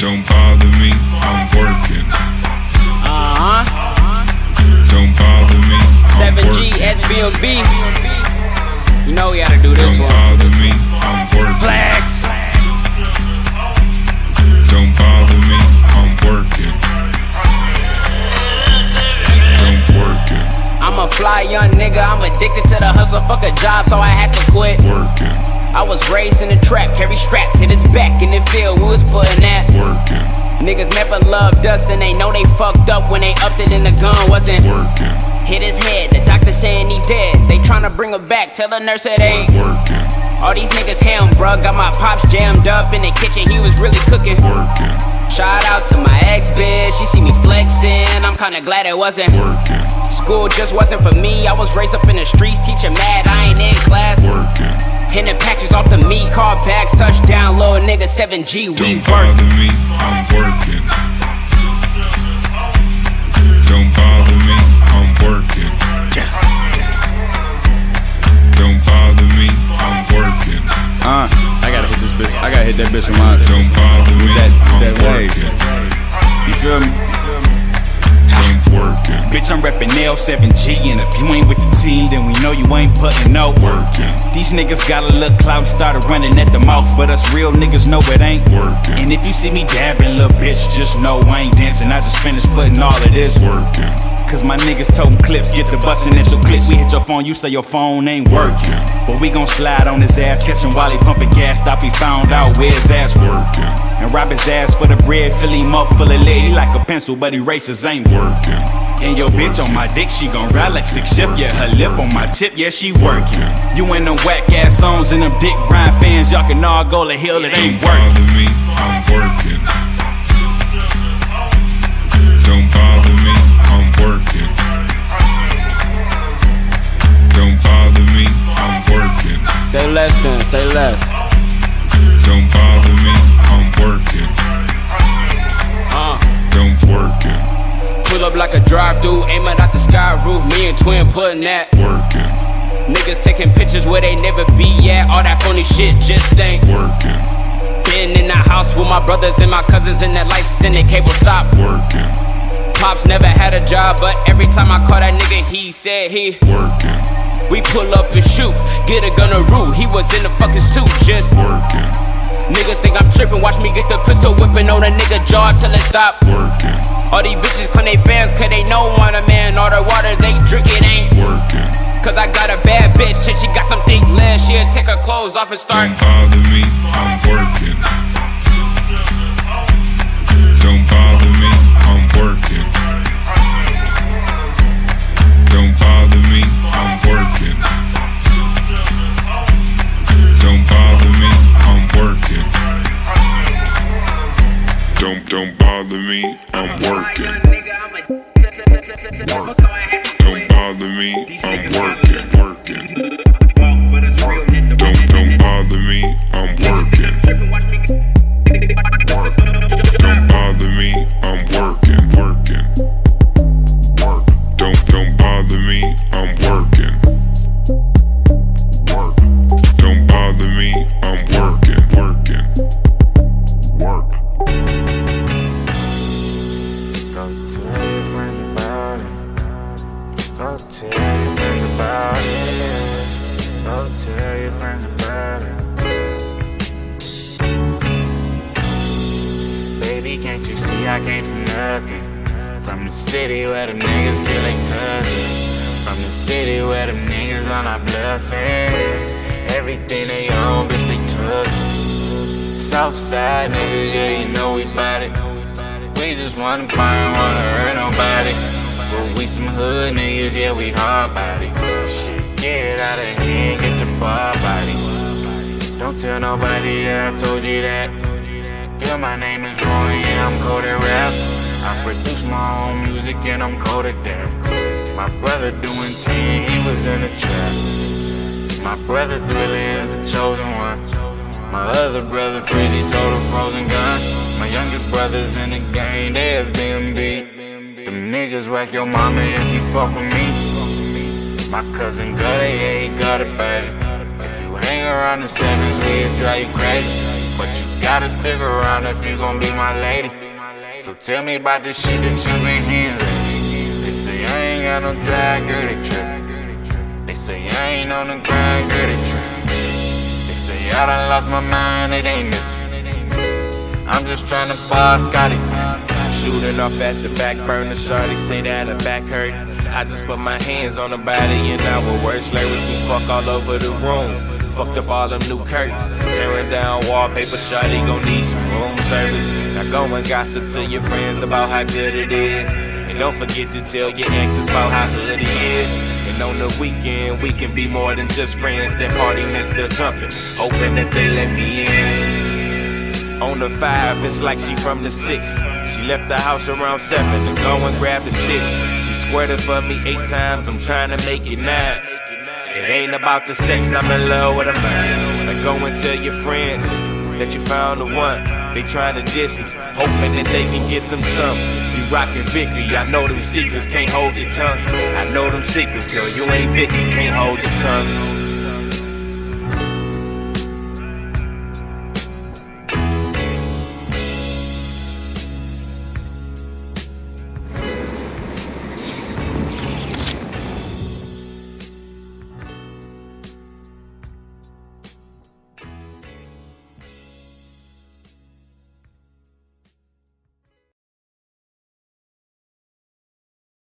Don't bother me, I'm working. Don't bother me, I'm 7G, SBMB. You know we gotta do this Don't one. bother me, I'm working. Flex. Don't bother me, I'm working. Don't working. I'm a fly young nigga, I'm addicted to the hustle, fuck a job, so I had to quit. Working. I was raised in the trap, carry straps, hit his back in the field, we was putting that. Working. Niggas never loved us and they know they fucked up when they upped it and the gun wasn't. Working. Hit his head, the doctor saying he dead. They tryna bring him back, tell the nurse it ain't. Working. All these niggas ham, bruh. Got my pops jammed up in the kitchen, he was really cooking. Working. Shout out to my ex-bitch, she see me flexing, I'm kinda glad it wasn't. Working. School just wasn't for me, I was raised up in the streets, teaching mad, I ain't in class. Working. Hitting packages off to me, car bags, touchdown, little nigga, 7G, we Don't bother working. me, I'm working. Don't bother me, I'm working. Don't bother me, I'm working. I gotta hit this bitch. I gotta hit that bitch with my Don't bother me, that I'm wave. working. You feel me? I'm working. Bitch, I'm reppin' L7G, and if you ain't with the team, then we know you ain't putting no work in. These niggas got a little clout, started running at the mouth, but us real niggas know it ain't Working. And if you see me dabbing, little bitch, just know I ain't dancing. I just finished putting all of this Working. Cause my niggas toting clips, get the bustin' at your clip. We hit your phone, you say your phone ain't working, but we gon' slide on his ass, catch him while he pumping gas. Stop, he found out where his ass Working. and rob his ass for the bread, fill him up full of lead. He like a pencil, but erasers ain't Working. And your bitch on my dick, she gon' ride like stick shift. Yeah, her lip on my tip, yeah, she working. You in them whack ass songs and them dick grind fans, y'all can all go to hell, it ain't Don't bother working. me, I'm working. Don't bother me, I'm working. Don't bother me, I'm working. Say less then, say less. Don't bother me, I'm working. Don't working. Pull up like a drive-thru, aiming out the sky roof, me and Twin putting that. Working. Niggas taking pictures where they never be at, all that phony shit just ain't. Working. Been in the house with my brothers and my cousins, and that lights and that cable stop. Working. Pops never had a job, but every time I call that nigga, he said he. Working. We pull up and shoot, get a gun to RooH, he was in the fucking suit, just. Working. Niggas think I'm tripping, watch me get the pistol whipping on a nigga jaw till it stop. Working. All these bitches claim they fans cause they know I'm a man, all the water they drink it ain't. Working. Cause I got a bad bitch and she got some thick legs, she'll take her clothes off and start. Don't bother me, I'm working. Don't bother me, I'm working. Don't bother me, I'm working. Don't bother me, I'm working. Don't bother me, I'm working. Don't bother me, I'm working, working. Don't bother me, I'm working. Don't bother me, I'm working, working. Work. Don't bother me, I'm working. Work. Don't bother me, I'm working, working. Work. Go tell your friends about it. Go tell your friends about it. Go tell your friends about it. Baby, can't you see I came from nothing? From the city where the niggas kill their cousins. From the city where the niggas on our bluffing. Everything they own, bitch, they took. Southside niggas, yeah, you know we bout it. We just wanna burn, wanna hurt nobody. But we some hood niggas, yeah, we hard body. Shit, get out of hand, get the bar body. Don't tell nobody that I told you that. Yeah, my name is Roy, yeah, I'm cold at rap. I produce my own music and I'm cold at that. My brother doing 10, he was in the trap. My brother Thriller is the chosen one. My other brother Frizzy told a frozen gun. My youngest brother's in the game, they SBMB. Them niggas whack your mama if you fuck with me. My cousin Gutter, yeah, he got it, baby. If you hang around the sevens, we'll drive you crazy. But you gotta stick around if you gon' be my lady. So tell me about the shit that you been handling. They say I ain't got no drive, girl, they trippin'. They say I ain't on the grind, girl, they trippin'. They say I done lost my mind, it ain't missing. I'm just tryna bar Scotty. Shooting off at the back burner, shawty say that her back hurt. I just put my hands on her body and our worst lyrics we fuck all over the room. Fucked up all them new curtains, tearing down wallpaper, shawty gon' need some room service. Now go and gossip to your friends about how good it is. And don't forget to tell your exes about how hood it is. And on the weekend, we can be more than just friends. That party next to jumping, hoping that they let me in. On the 5, it's like she from the 6. She left the house around 7 to go and grab the sticks. She squirted for me 8 times, I'm trying to make it 9. It ain't about the sex, I'm in love with a man. Now go and tell your friends that you found the one. They trying to diss me, hoping that they can get them something. You rockin' Vicky, I know them secrets, can't hold your tongue. I know them secrets, girl, you ain't Vicky, can't hold your tongue.